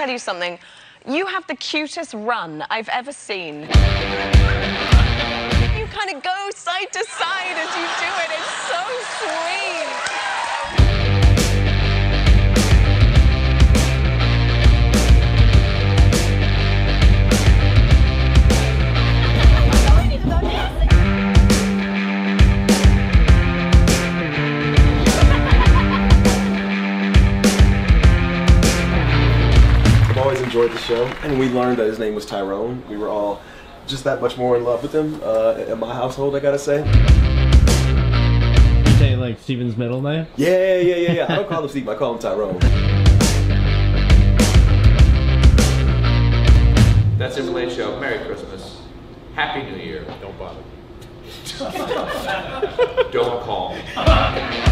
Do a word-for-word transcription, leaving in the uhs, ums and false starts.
tell you something. You have the cutest run I've ever seen. You kind of go side to side as you do it. It's so sweet. Enjoyed the show, and we learned that his name was Tyrone. We were all just that much more in love with him uh, in my household, I gotta say. You say like Stephen's middle name? Yeah, yeah, yeah, yeah. I don't call him Steve, I call him Tyrone. That's it for today's show. Merry Christmas. Happy New Year. Don't bother. Don't call me.